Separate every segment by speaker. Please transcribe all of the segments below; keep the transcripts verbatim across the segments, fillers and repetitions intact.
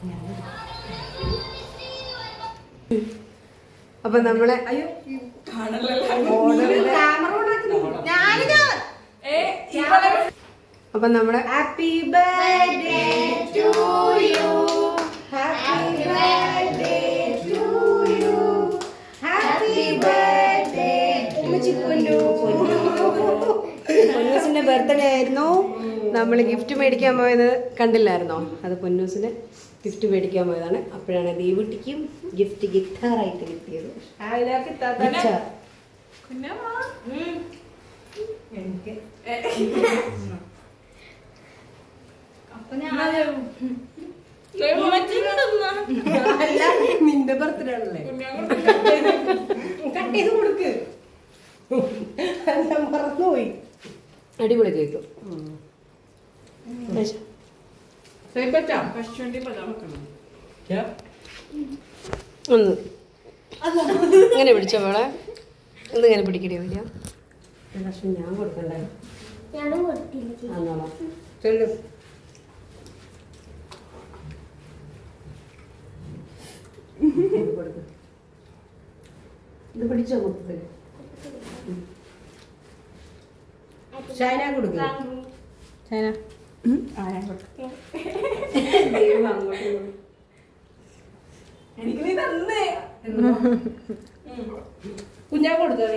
Speaker 1: അപ്പൊ നമ്മളെ അപ്പൊ നമ്മുടെ
Speaker 2: happy birthday to you happy birthday to you happy birthday Ponnu.
Speaker 1: പൊന്നൂസിന്റെ ബർത്ത്ഡേ ആയിരുന്നു. നമ്മൾ ഗിഫ്റ്റ് മേടിക്കാൻ പോയത് കണ്ടില്ലായിരുന്നോ? അത് പൊന്നൂസിന് ഗിഫ്റ്റ് മേടിക്കാൻ പോയതാണ്. അപ്പോഴാണ് ദീവുട്ടിക്കും ഗിഫ്റ്റ് ഗിറ്റാറായിട്ട് കിട്ടിയത്. ഗിറ്റാർ. നിന്റെ ബർത്ത്ഡേ ആണല്ലേ? കട്ട് ചെയ്ത് കൊടുക്ക്. മറന്നുപോയി. അടിപൊളി കേക്ക്. ഒന്ന് ഇങ്ങനെ പിടിച്ചോ മോളെ. ഇന്നിങ്ങനെ പിടിക്കടി വരിക. പക്ഷെ ഞാൻ കൊടുക്കണ്ടേ? ആന്നോളാം. ചെല്ലു. ഇത് പിടിച്ചോ മൊത്തത്തിൽ. ഷൈന കൊടുക്ക. ഷൈന കുഞ്ഞാ കൊടുത്തേ.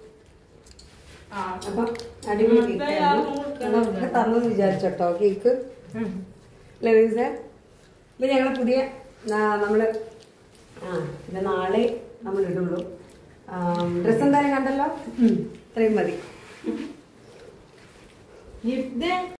Speaker 1: അപ്പൊ അടിപൊളി കേക്ക് തന്നെന്ന് വിചാരിച്ചോട്ടോ കേക്ക്. ലവീസേ, ഇത് ഞങ്ങളെ പുതിയ നമ്മള് ആ പിന്നെ നാളെ നമ്മൾ ഇടുള്ളൂ. ഡ്രസ് എന്തായാലും കണ്ടല്ലോ. ഇത്രയും മതി.